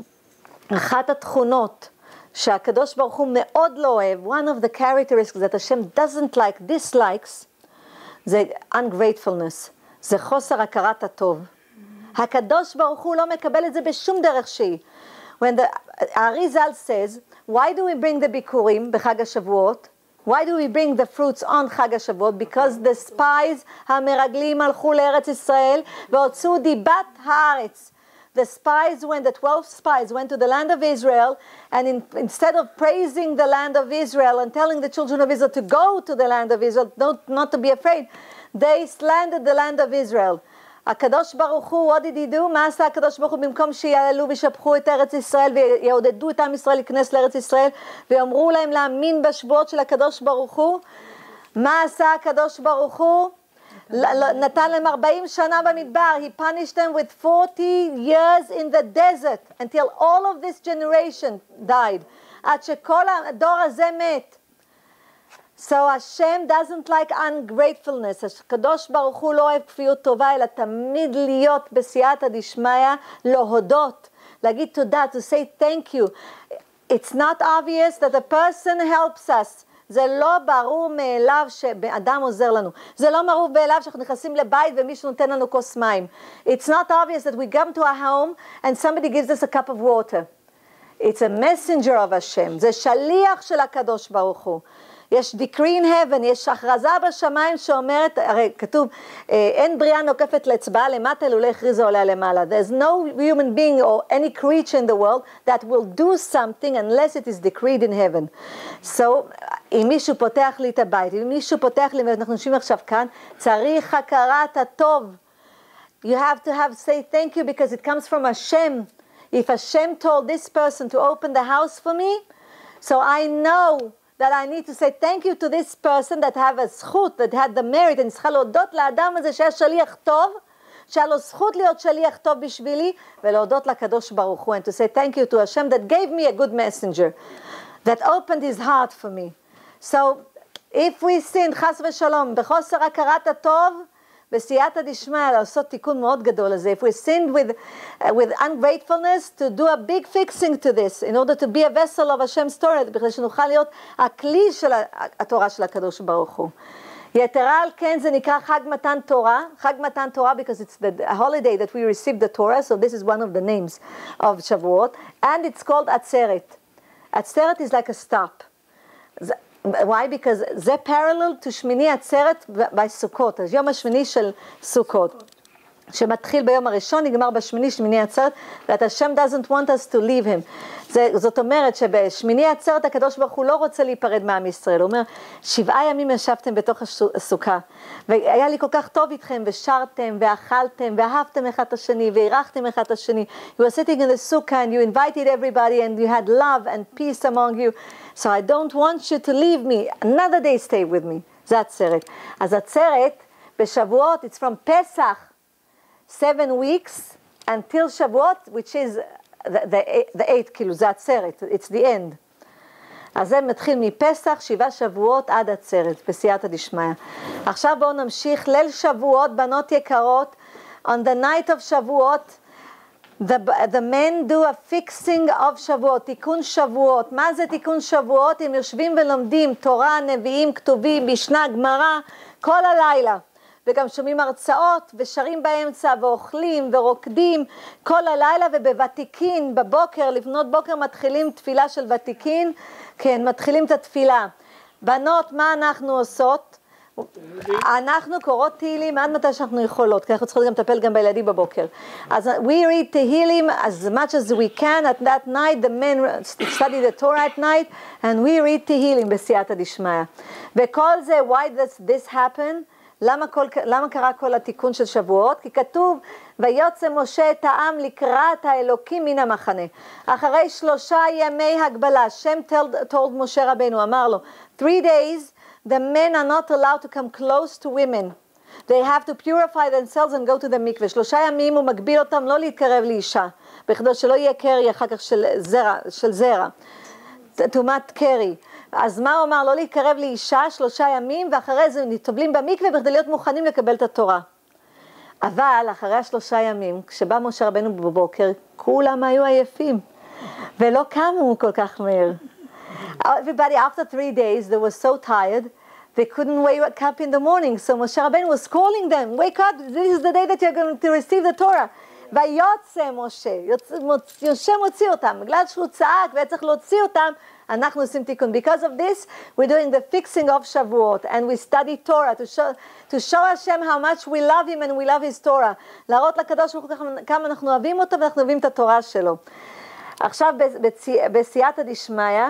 שאחת התכונות שהקדוש ברוך הוא מאוד לא אוהב, one of the characteristics that השם doesn't like, dislikes, זה ungratefulness, זה חוסר הכרת הטוב. הקדוש ברוך הוא לא מקבל את זה בשום דרך שהיא. When the Arizal says, why do we bring the ביקורים בחג השבועות? Why do we bring the fruits on חג השבועות? Because the spies, המרגלים, הלכו לארץ ישראל והוצאו דיבת הארץ. The spies, when the 12 spies went to the land of Israel, and instead of praising the land of Israel and telling the children of Israel to go to the land of Israel, not to be afraid, they slandered the land of Israel. הקדוש ברוך הוא, what did he do? מה עשה הקדוש ברוך הוא? במקום שיעלו וישבחו את ארץ ישראל ויעודדו את עם ישראל להיכנס לארץ ישראל ויאמרו להם להאמין בשבועות של הקדוש ברוך הוא, מה עשה הקדוש ברוך הוא? נתן להם 40 שנה במדבר. He punished them with 40 years in the desert until all of this generation died. עד שכל הדור הזה מת. So Hashem doesn't like ungratefulness. הקדוש ברוך הוא לא אוהב כפיות טובה, אלא תמיד להיות בסייעתא דשמיא, להודות, להגיד תודה, to say thank you. It's not obvious that a person helps us. זה לא ברור מאליו שאדם עוזר לנו. זה לא ברור מאליו שאנחנו נכנסים לבית ומישהו נותן לנו כוס מים. It's not obvious that we come to a home and somebody gives us a cup of water. It's a messenger of Hashem. זה שליח של הקדוש ברוך הוא. יש decree in heaven, יש הכרזה בשמיים שאומרת, הרי כתוב, אין בריאה נוקפת לאצבעה למטה, אלא הכריזה עליה למעלה. There's no human being or any creature in the world that will do something unless it is decreed in heaven. So, אם מישהו פותח לי את הבית, אם מישהו פותח לי, ואנחנו נשאים עכשיו כאן, צריך הכרת הטוב. You have to say thank you because it comes from Hashem. If Hashem told this person to open the house for me, so I know that I need to say thank you to this person that have a זכות, that had the merit, אני צריכה להודות לאדם הזה שהיה שליח טוב, שהיה לו זכות להיות שליח טוב בשבילי, ולהודות לקדוש ברוך הוא, and to say thank you to Hashem that gave me a good messenger, that opened his heart for me. So, if we sin, חס ושלום, בחוסר הכרת הטוב, בסייעתא דשמיא לעשות תיקון מאוד גדול לזה. If we sinned with ungratefulness, to do a big fixing to this, in order to be a vessel of Hashem's Torah, בכדי שנוכל להיות הכלי של התורה של הקדוש ברוך הוא. יתרה על כן זה נקרא חג מתן תורה, חג מתן תורה because it's the holiday that we received the Torah, so this is one of the names of שבועות, and it's called עצרת. עצרת is like a stop. Why? Because זה parallel to שמיני עצרת בסוכות, אז יום השמיני של סוכות, שמתחיל ביום הראשון, נגמר בשמיני, שמיני עצרת, that Hashem doesn't want us to leave him. זאת אומרת שבשמיני עצרת הקדוש ברוך הוא לא רוצה להיפרד מעם ישראל, הוא אומר, 7 ימים ישבתם בתוך הסוכה, והיה לי כל כך טוב איתכם, ושרתם, ואכלתם, ואהבתם אחד את השני, והירחתם אחד את השני, you were sitting in the sukkah, and you invited everybody, and you had love and peace among you, so I don't want you to leave me, another day stay with me, זה עצרת. אז עצרת, בשבועות, it's from פסח, 7 weeks until Shavuot, which is the 8, כאילו זה עצרת, it's the end. אז זה מתחיל מפסח, 7 שבועות עד עצרת, בסייעתא דשמיא. עכשיו בואו נמשיך, ליל שבועות, בנות יקרות, on the night of שבועות, the men do a fixing of שבועות, תיקון שבועות. מה זה תיקון שבועות? הם יושבים ולומדים תורה, נביאים, כתובים, משנה, גמרא, כל הלילה. וגם שומעים הרצאות ושרים באמצע ואוכלים ורוקדים כל הלילה, ובוותיקין בבוקר, לפנות בוקר מתחילים תפילה של ותיקין, כן, מתחילים את התפילה. בנות, מה אנחנו עושות? אנחנו קוראות תהילים עד מתי שאנחנו יכולות, כי אנחנו צריכות גם לטפל גם בילדים בבוקר. אז we read תהילים as much as we can at that night, the men study the Torah at night, and we read תהילים בסייעתא דשמיא. וכל זה, why does this happen? למה קרה כל התיקון של שבועות? כי כתוב, ויוצא משה את העם לקראת האלוקים מן המחנה. אחרי 3 ימי הגבלה, שם told משה רבנו, אמר לו, 3 days, the men are not allowed to come close to women. They have to purify themselves and go to the mikveh. 3 ימים הוא מגביל אותם לא להתקרב לאישה, בכדי שלא יהיה קרי אחר כך של זרע. טומאת קרי. אז מה הוא אמר? לא להתקרב לאישה 3 ימים, ואחרי זה נטובלים במקווה בכדי להיות מוכנים לקבל את התורה. אבל אחרי 3 ימים, כשבא משה רבנו בבוקר, כולם היו עייפים, ולא קמו כל כך מהר. Everybody after 3 days, they were so tired, they couldn't wake up in the morning, so Moshe Rabbeinu was calling them, wake up, this is the day that you're going to receive the Torah. ויוצא משה, יושב מוציא אותם, בגלל שהוא צעק וצריך להוציא אותם, אנחנו עושים תיקון. Because of this, we're doing the fixing of שבועות, and we study Torah, to show Hashem how much we love him and we love his Torah. להראות לקדוש ברוך הוא כמה אנחנו אוהבים אותו ואנחנו אוהבים את התורה שלו. עכשיו בסייעתא דשמיא,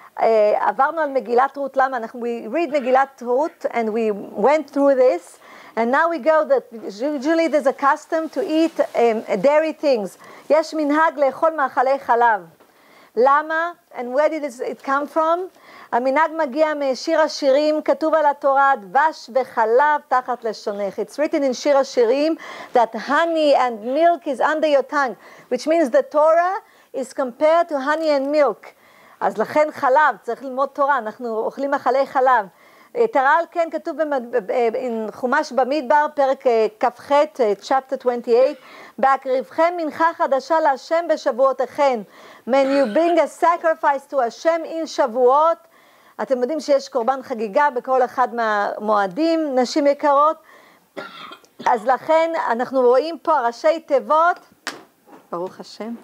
עברנו על מגילת רות, למה? we read מגילת רות, and we went through this, and now we go that usually there's a custom to eat dairy things. יש מנהג לאכול מאכלי חלב. למה? And where did it come from? המנהג מגיע משיר השירים, כתוב על התורה, דבש וחלב תחת לשונך. It's written in שיר השירים that honey and milk is under your tongue, which means the Torah is compared to honey and milk. אז לכן חלב, צריך ללמוד תורה, אנחנו אוכלים מאכלי חלב. יתרה על כן כתוב בחומש במדבר, פרק כ"ח, chapter 28, בהקריבכם מנחה חדשה להשם בשבועותיכם. When you bring a sacrifice to Hashem in שבועות, אתם יודעים שיש קורבן חגיגה בכל אחד מהמועדים, נשים יקרות, אז לכן אנחנו רואים פה ראשי תיבות, ברוך השם,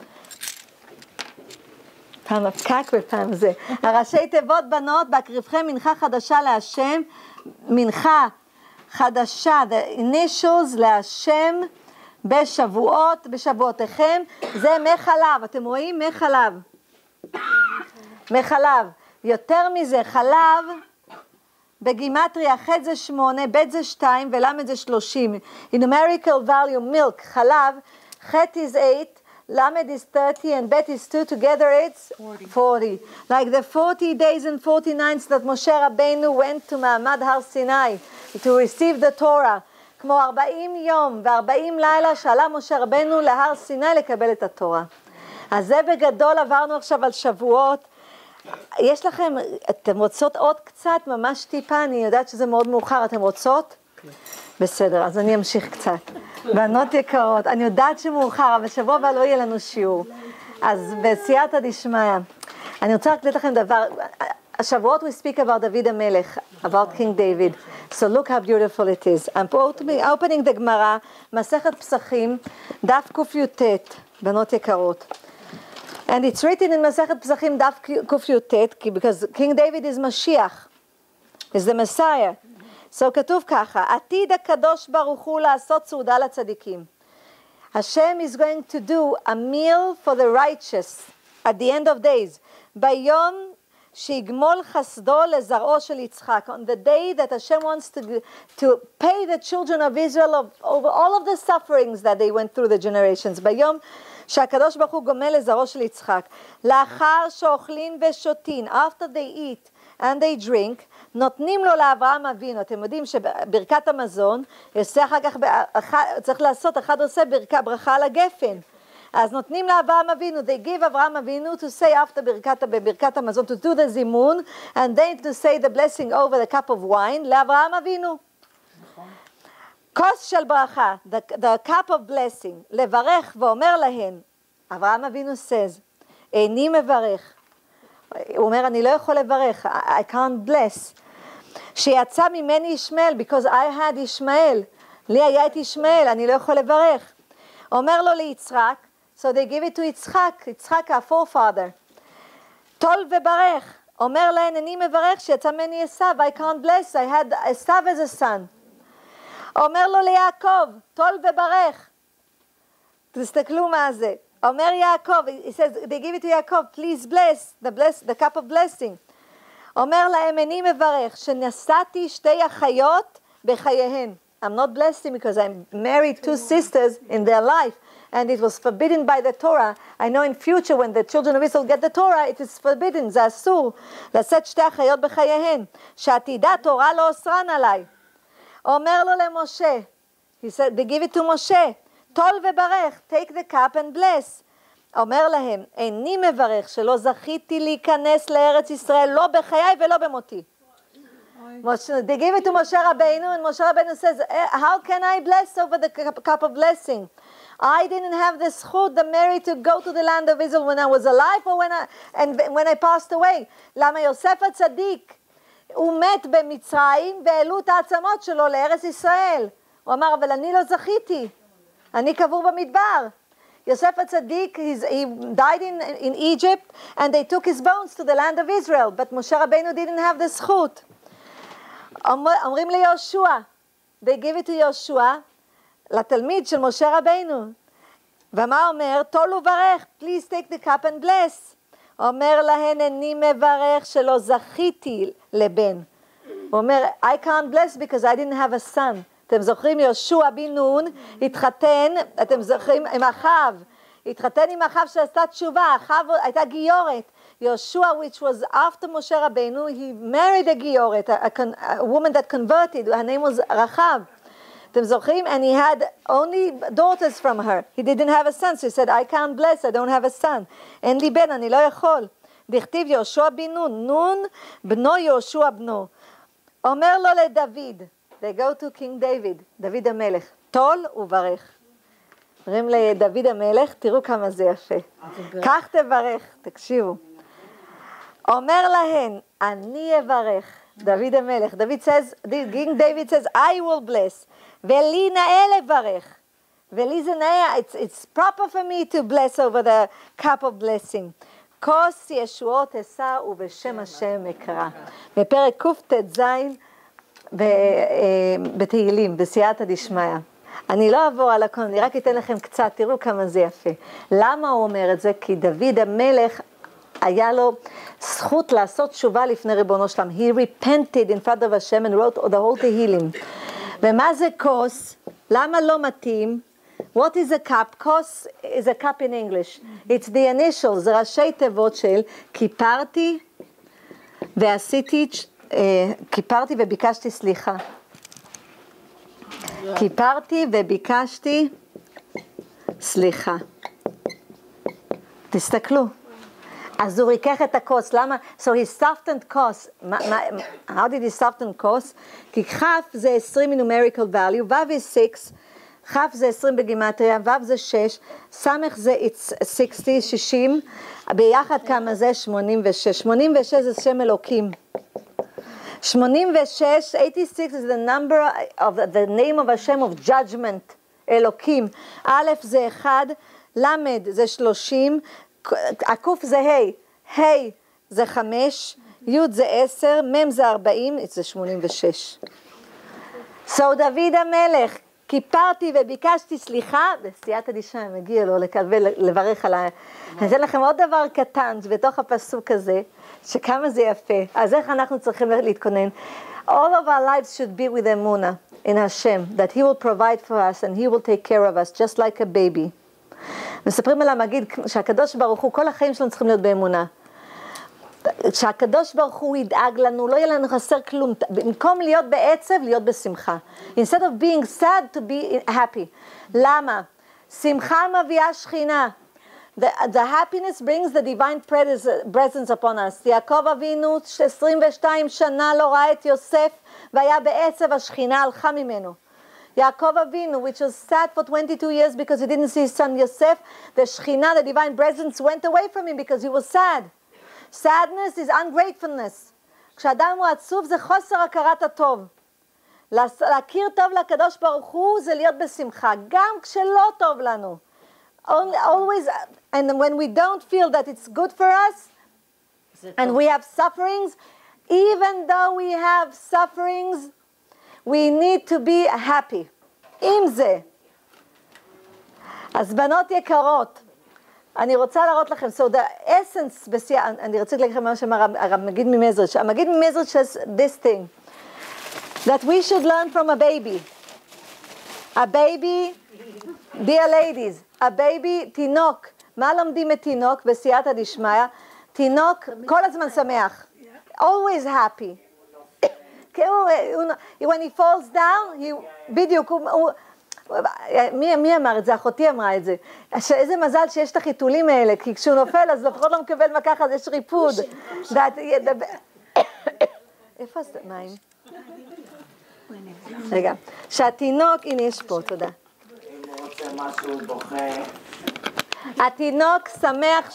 פעם הפקק ופעם זה. הראשי תיבות בנות, בהקריבכם מנחה חדשה להשם, מנחה חדשה, the initials להשם, בשבועות, בשבועותיכם, זה מי חלב, אתם רואים? מי חלב. מי חלב. יותר מזה, חלב, בגימטריה, ח' זה 8, ב' זה 2 ול' זה 30. In numerical value, milk, חלב, ח' is 8, Lamed is 30 and Bet is 2, together it's 40. Like the 40 days and 40 nights that Moshe Rabbeinu went to Ma'amad Har Sinai to receive the Torah. כמו 40 יום ו40 לילה שעלה משה רבנו להר סיני לקבל את התורה. אז זה בגדול עברנו עכשיו על שבועות. יש לכם, אתם רוצות עוד קצת, ממש טיפה, אני יודעת שזה מאוד מאוחר, אתם רוצות? בסדר, אז אני אמשיך קצת. בנות יקרות, אני יודעת שמאוחר, אבל שבוע הבא לא יהיה לנו שיעור. אז בסייעתא דשמיא, אני רוצה רק לתת לכם דבר, השבועות we speak about דוד המלך, about King David. So look how beautiful it is. I'm opening the גמרא, מסכת פסחים, דף קי"ט, בנות יקרות. And it's written in מסכת פסחים דף קי"ט, because King David is Mashiach, is the Messiah. So כתוב ככה, עתיד הקדוש ברוך הוא לעשות סעודה לצדיקים. Hashem is going to do a meal for the righteous at the end of days. ביום שיגמול חסדו לזרעו של יצחק. On the day that Hashem wants to pay the children of Israel over all of the sufferings that they went through the generations. ביום שהקדוש ברוך הוא גומל לזרעו של יצחק. לאחר שאוכלים ושותים, after they eat and they drink, נותנים לו לאברהם אבינו. אתם יודעים שברכת המזון, אחר כך צריך לעשות, אחד עושה ברכה על הגפן. אז נותנים לאברהם אבינו, they give אברהם אבינו to say after ברכת המזון, to do the זימון, and then to say the blessing over the cup of wine, לאברהם אבינו. כוס של ברכה, the cup of blessing, לברך ואומר להן, אברהם אבינו says, איני מברך. הוא אומר, אני לא יכול לברך, I can't bless. שיצא ממני ישמעאל, because I had ישמעאל, לי היה את ישמעאל, אני לא יכול לברך. אומר לו ליצחק, so they give it to יצחק, יצחק ה-forefather. תול וברך, אומר להן, אני מברך שיצא ממני עשיו, I can't bless, I had עשיו as a son. אומר לו ליעקב, תול וברך. תסתכלו מה זה. אומר יעקב, he says, they give it to יעקב, please bless, the cup of blessing. אומר להם, אני מברך, שנשאתי שתי אחיות בחייהן. I'm not blessing because I married two sisters in their life, and it was forbidden by the Torah. I know in future when the children of Israel get the Torah, it is forbidden, זה אסור, לשאת שתי אחיות בחייהן, שעתידה תורה לא אוסרן עליי. אומר לו למשה, he said, they give it to משה, תול וברך, take the cup and bless. אומר להם, איני מברך שלא זכיתי להיכנס לארץ ישראל, לא בחיי ולא במותי. They give it to Moshe Rabbeinu, and Moshe Rabbeinu says, how can I bless over the cup of blessing? I didn't have the zchut, the merit to go to the land of Israel when I was alive or when I passed away. למה יוסף הצדיק, הוא מת במצרים והעלו את העצמות שלו לארץ ישראל. הוא אמר, אבל אני לא זכיתי, אני קבור במדבר. Yosef HaTzadik, he died in Egypt, and they took his bones to the land of Israel, but Moshe Rabbeinu didn't have the zchut. אומרים ליהושע, they give it to יהושע, לתלמיד של משה רבינו. ומה אומר? תול וברך, please take the cup and bless. אומר להן, אני מברך שלא זכיתי לבן. הוא אומר, I can't bless because I didn't have a son. אתם זוכרים, יהושע בן נון התחתן, אתם זוכרים, עם אחיו, התחתן עם אחיו שעשתה תשובה, אחיו הייתה גיורת. Yoshua, which was after Moshe Rabbeinu, he married a Gioret, a woman that converted. Her name was Rachav. אתם זוכרים? And he had only daughters from her. He didn't have a son, so he said, I can't bless, I don't have a son. אין לי בן, אני לא יכול. דכתיב יהושע בן נון, נון בנו יהושע בנו. אומר לו לדוד, they go to King David, דוד המלך, תול וברך. אומרים לדוד המלך, תראו כמה זה יפה. כך תברך, תקשיבו. אומר להן, אני אברך, דוד המלך. King David says, I will bless. ולי נאה לברך. ולי זה נאה, it's proper for me to bless over the cup of blessing. כוס ישועות אשא ובשם השם אקרא. בפרק קט"ז בתהילים, בסייעתא דשמיא. אני לא אעבור על הכל, אני רק אתן לכם קצת, תראו כמה זה יפה. למה הוא אומר את זה? כי דוד המלך, היה לו זכות לעשות תשובה לפני ריבונו שלם. He repented in front of Hashem and wrote the whole תהילים. ומה זה כוס? למה לא מתאים? What is a cup? כוס is a cup in English. It's the initials, זה ראשי תיבות של כיפרתי ועשיתי, כיפרתי וביקשתי סליחה. כיפרתי וביקשתי סליחה. תסתכלו. אז הוא ריכך את הכוס, למה? So he softened כוס. How did he soften כוס? כי כ' זה 20 numerical value, ו' is 6, כ' זה 20 בגימטריה, ו' זה 6, ס' זה 60, 60, ביחד כמה זה? 86. 86 זה שם אלוקים. 86, 86 is the number of the name of Hashem of judgment, אלוקים. א' זה 1, למד זה 30, הקוף זה ה', ה' זה 5, י' זה 10, מ' זה 40, זה 86. So דוד המלך, כיפרתי וביקשתי סליחה, בסייעתא דשמיא מגיע לו לברך על ה... אני אתן לכם עוד דבר קטן בתוך הפסוק הזה, שכמה זה יפה. אז איך אנחנו צריכים להתכונן? All of our lives should be with אמונה in Hashem, that He will provide for us and He will take care of us, just like a baby. מספרים על המגיד שהקדוש ברוך הוא, כל החיים שלנו צריכים להיות באמונה. שהקדוש ברוך הוא ידאג לנו, לא יהיה לנו חסר כלום, במקום להיות בעצב, להיות בשמחה. Instead of being sad, to be happy. למה? שמחה מביאה שכינה. The happiness brings the divine presence upon us. יעקב אבינו 22 שנה לא ראה את יוסף, והיה בעצב, השכינה הלכה ממנו. יעקב אבינו, which was sad for 22 years because he didn't see his son Yosef, the Shekhinah, the divine presence, went away from him because he was sad. Sadness is ungratefulness. כשאדם הוא עצוב זה חוסר הכרת הטוב. להכיר טוב לקדוש ברוך הוא זה להיות בשמחה, גם כשלא טוב לנו. Always, and when we don't feel that it's good for us, and we have sufferings, even though we have sufferings, we need to be happy. עם זה. אז בנות יקרות, אני רוצה להראות לכם, so the essence, אני רוצה להגיד לכם מה שאמר הרב מגיד ממזריץ'. המגיד ממזריץ' says this thing, that we should learn from a baby. A baby, dear ladies, a baby, תינוק. מה לומדים מתינוק בסייעתא דשמיא? תינוק כל הזמן שמח. Always happy. When he falls down, בדיוק, מי אמר את זה? אחותי אמרה את זה. איזה מזל שיש את החיתולים האלה, כי כשהוא נופל אז לפחות לא מקבל מכה, אז יש ריפוד. איפה זה מים? רגע, שהתינוק, הנה יש פה, תודה. אם הוא רוצה משהו בוכה. התינוק שמח.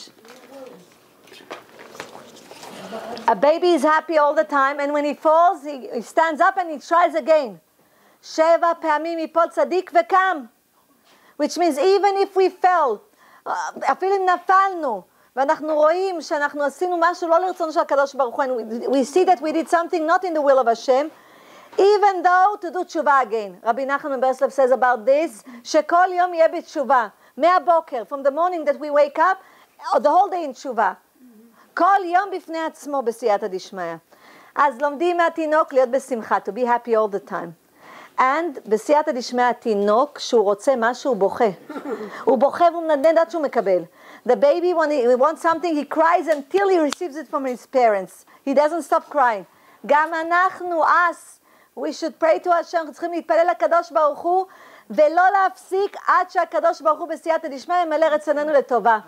A baby is happy all the time, and when he falls, he stands up and he tries again. 7 פעמים ייפול צדיק וקם. Which means even if we fell, אפילו אם נפלנו, ואנחנו רואים שאנחנו עשינו משהו לא לרצון של הקדוש ברוך הוא, and we see that we did something not in the will of Hashem, even though to do תשובה again. רבי נחמן מברסלב says about this, שכל יום יהיה בתשובה. מהבוקר, from the morning that we wake up, the whole day in תשובה. כל יום בפני עצמו בסייעתא דשמיא. אז לומדים מהתינוק להיות בשמחה, to be happy all the time. And בסייעתא דשמיא התינוק, שהוא רוצה משהו, הוא בוכה. הוא בוכה והוא מנדנד שהוא מקבל. The baby, when he wants something, he cries until he receives it from his parents. He doesn't stop crying. גם אנחנו, us, we should pray to Hashem, אנחנו צריכים להתפלל לקדוש ברוך הוא, ולא להפסיק עד שהקדוש ברוך הוא בסייעתא דשמיא ימלא רצוננו לטובה.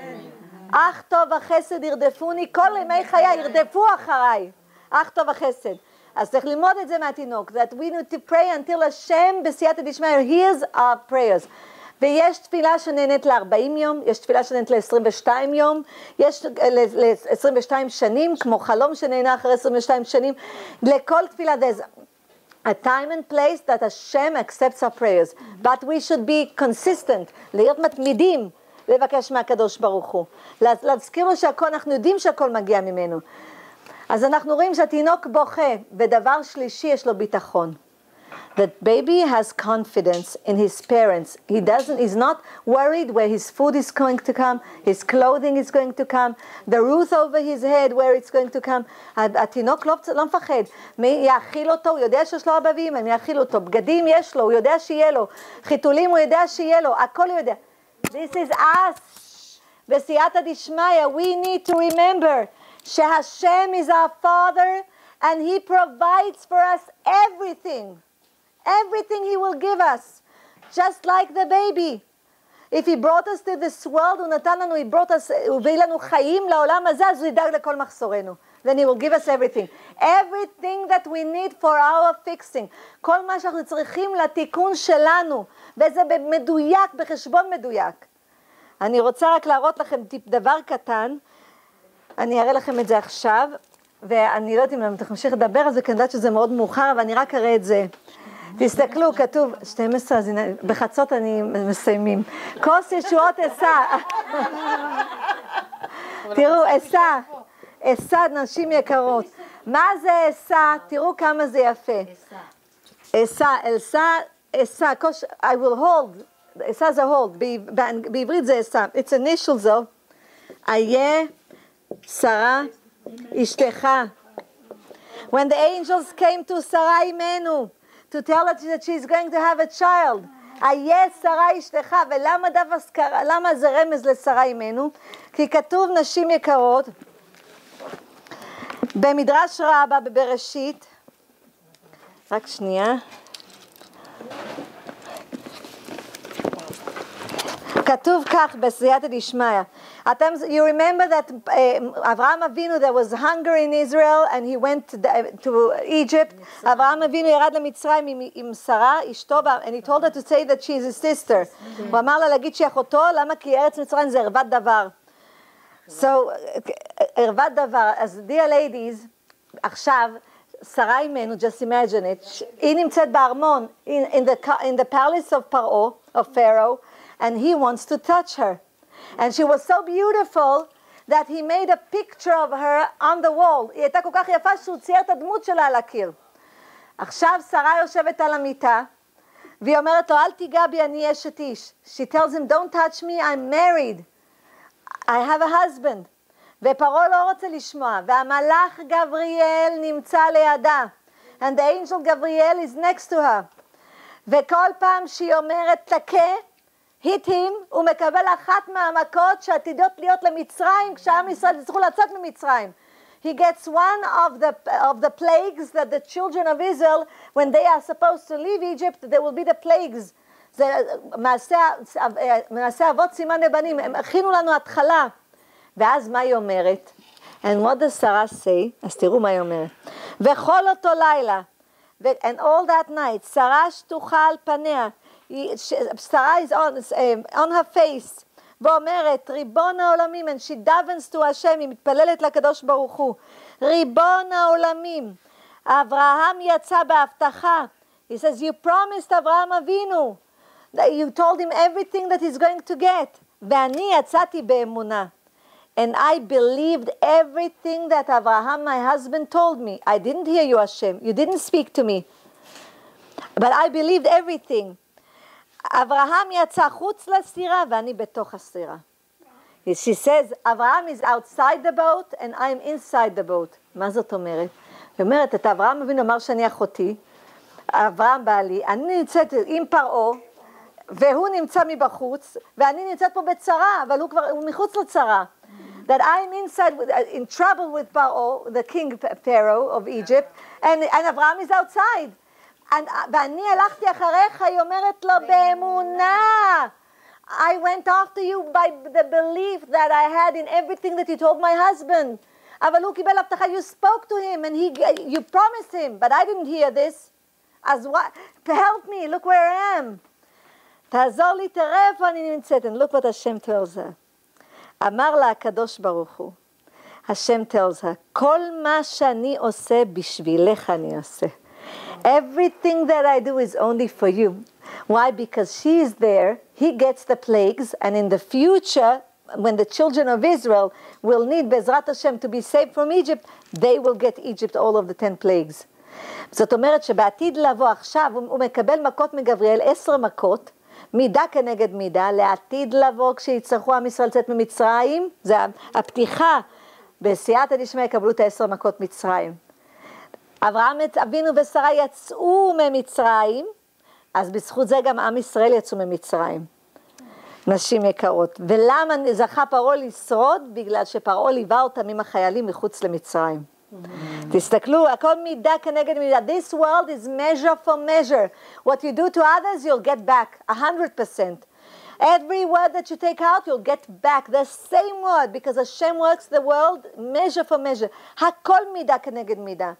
אך טוב וחסד ירדפוני, כל ימי חיי ירדפו אחריי. אך טוב וחסד. אז צריך ללמוד את זה מהתינוק. That we need to pray until Hashem בסייעתא דשמיא hears our prayers. ויש תפילה שנהנית ל-40 יום, יש תפילה שנהנית ל-22 יום, יש ל-22 שנים, כמו חלום שנהנה אחרי 22 שנים. לכל תפילה, there's a time and place that Hashem accepts our prayers. But we should be consistent, להיות מתמידים. לבקש מהקדוש ברוך הוא. להזכיר לו שהכל, אנחנו יודעים שהכל מגיע ממנו. אז אנחנו רואים שהתינוק בוכה, ודבר שלישי יש לו ביטחון. That baby has confidence in his parents. He's not worried where his food is going to come, his clothing is going to come, the roof over his head where it's going to come. התינוק לא מפחד. מי יאכיל אותו? הוא יודע שיש לו אבבים, מי יאכיל אותו? בגדים יש לו, הוא יודע שיהיה לו. חיתולים הוא יודע שיהיה לו, הכל הוא יודע. This is us. בסייעתא דשמיא, we need to remember שהשם is our father and he provides for us everything. Everything he will give us. Just like the baby. If he brought us to this world, הוא נתן לנו, הוא הביא לנו חיים לעולם הזה, אז הוא ידאג לכל מחסורנו. Then he will give us everything. Everything that we need for our fixing. כל מה שאנחנו צריכים לתיקון שלנו, וזה מדויק, בחשבון מדויק. אני רוצה רק להראות לכם דבר קטן, אני אראה לכם את זה עכשיו, ואני לא יודעת אם אתם תמשיך לדבר על זה, כי אני יודעת שזה מאוד מאוחר, אבל אני רק אראה את זה. תסתכלו, כתוב, 12, אז הנה, בחצות אני מסיימים. כוס ישועות אסא. תראו, אסא, נשים יקרות. מה זה אסא? תראו כמה זה יפה. אסא, כוס, I will hold. אסא זה hold, בעברית זה אסא. It's initial זו. איה, שרה, אשתך. When the angels came to שרה אימנו, to tell her that she's going to have a child. איה שרה אשתך, ולמה זה רמז לשרה אימנו? כי כתוב נשים יקרות, במדרש רבה בבראשית, רק שנייה, כתוב כך בסייעתא דשמיא, you remember that אברהם אבינו, there was hunger in Israel and he went to Egypt. אברהם אבינו ירד למצרים עם שרה, אשתו, and he told her to say that she is his sister. הוא אמר לה להגיד שהיא אחותו, למה? כי ארץ מצרים זה ערוות דבר. So, ערוות דבר. אז dear ladies, עכשיו, שרה אימנו, just imagine it, היא נמצאת בארמון, in the palace of Paro, of Pharaoh, and he wants to touch her. And she was so beautiful that he made a picture of her on the wall. היא הייתה כל כך יפה שהוא צייר את הדמות שלה על הקיר. עכשיו שרה יושבת על המיטה, והיא אומרת לו, אל תיגע בי, אני אשת איש. She tells him, don't touch me, I'm married. I have a husband. ופרעה לא רוצה לשמוע, והמלאך גבריאל נמצא לידה. And the angel Gabriel is next to her. וכל פעם שהיא אומרת, תכה, hit him, הוא מקבל אחת מהמכות שעתידות להיות למצרים, כשעם ישראל יצטרכו לצאת ממצרים. He gets one of the plagues that the children of Israel, when they are supposed to leave Egypt, there will be the plagues. זה מעשה אבות סימן לבנים, הם הכינו לנו התחלה. ואז מה היא אומרת? And what does Sarah say? אז תראו מה היא אומרת. וכל אותו לילה, and all that night, שרה שטוחה על פניה, שרה is on her face, ואומרת, ריבון העולמים, and she davens to Hashem, היא מתפללת לקדוש ברוך הוא, ריבון העולמים, אברהם יצא בהבטחה, he says, you promised אברהם אבינו, you told him everything that he's going to get, ואני יצאתי באמונה, and I believed everything that Abraham, my husband, told me. I didn't hear you, Hashem. You didn't speak to me. But I believed everything. אברהם יצא חוץ לסירה ואני בתוך הסירה. She says, Abraham is outside the boat and I'm inside the boat. מה זאת אומרת? היא אומרת, את אברהם אבינו אמר שאני אחותי, אברהם בעלי, אני נמצאת עם פרעה, והוא נמצא מבחוץ, ואני נמצאת פה בצרה, אבל הוא מחוץ לצרה. That I'm inside, in trouble with Paro, the king Pharaoh of Egypt, and Abraham is outside. ואני הלכתי אחריך, היא אומרת לו, באמונה. I went after you by the belief that I had in everything that you told my husband. אבל הוא קיבל הבטחה, you spoke to him, and you promised him, but I didn't hear this. As what? Help me, look where I am. תעזור לי, תראה איפה אני נמצאת, and look what Hashem tells her. אמר לה הקדוש ברוך הוא, השם tells her, כל מה שאני עושה בשבילך אני עושה. Everything that I do is only for you. Why? Because she is there, he gets the plagues, and in the future, when the children of Israel will need Bezrat Hashem to be saved from Egypt, they will get Egypt all of the 10 plagues. זאת אומרת שבעתיד לבוא עכשיו, הוא מקבל מכות מגבריאל, 10 מכות, מידה כנגד מידה, לעתיד לבוא כשיצטרכו עם ישראל לצאת ממצרים, זה הפתיחה, בסייעתא דשמיא יקבלו את 10 מכות מצרים. אברהם אבינו ושרה יצאו ממצרים, אז בזכות זה גם עם ישראל יצאו ממצרים. נשים יקרות. ולמה זכה פרעה לשרוד? בגלל שפרעה ליווה אותם עם החיילים מחוץ למצרים. תסתכלו, הכל מידה כנגד מידה. This world is measure for measure. What you do to others, you'll get back 100%. Every word that you take out, you'll get back the same word, because Hashem works the world measure for measure. הכל מידה כנגד מידה.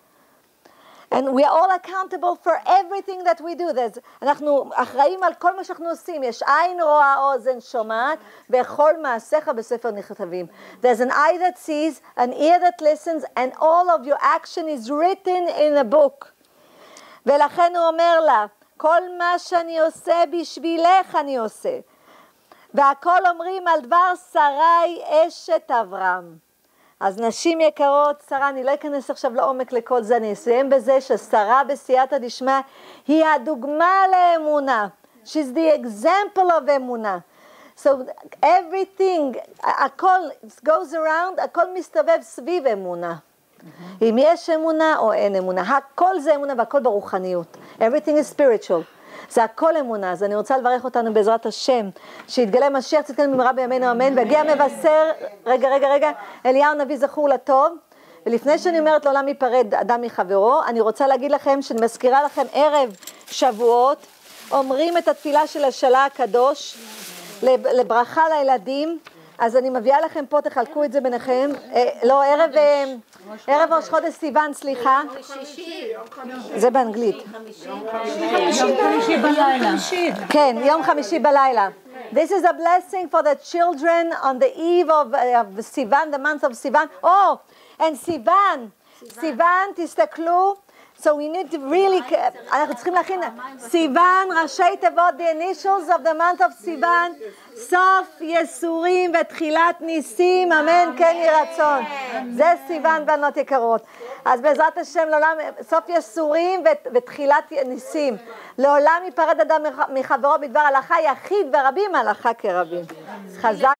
And we are all accountable for everything that we do. אנחנו אחראים על כל מה שאנחנו עושים. יש עין רואה, אוזן שומעת, וכל מעשיך בספר נכתבים. There's an eye that sees, an ear that listens, and all of your action is written in a book. ולכן הוא אומר לה, כל מה שאני עושה בשבילך אני עושה. והכל אומרים על דבר שרי אשת אברהם. אז נשים יקרות, שרה, אני לא אכנס עכשיו לעומק לכל זה, אני אסיים בזה ששרה בסייעתא דשמיא היא הדוגמה לאמונה. She's the example of אמונה. So everything, הכל goes around, הכל מסתובב סביב אמונה. אם יש אמונה או אין אמונה, הכל זה אמונה והכל ברוחניות. Everything is spiritual. זה הכל אמונה. אז אני רוצה לברך אותנו בעזרת השם, שיתגלה משיח צדקנו במהרה בימינו אמן. והגיע מבשר, רגע, אליהו נביא זכור לטוב. ולפני שאני אומרת לעולם ייפרד אדם מחברו, אני רוצה להגיד לכם שאני מזכירה לכם ערב שבועות, אומרים את התפילה של השלה הקדוש, לברכה לילדים. אז אני מביאה לכם פה, תחלקו את זה ביניכם. לא, ערב ראש חודש סיוון, סליחה. זה באנגלית. יום חמישי בלילה. כן, יום חמישי בלילה. This is a blessing for the children on the eve of Sivan, the month of Sivan. Oh, and Sivan, תסתכלו. So we need to really, אנחנו צריכים להכין, סיוון, ראשי תיבות, the initials of the month of סיוון, סוף יסורים ותחילת ניסים, אמן, כן יהי רצון. זה סיוון בנות יקרות. אז בעזרת השם, לעולם, סוף יסורים ותחילת ניסים. לעולם ייפרד אדם מחברו בדבר הלכה יחיד ורבים הלכה כרבים. חזק.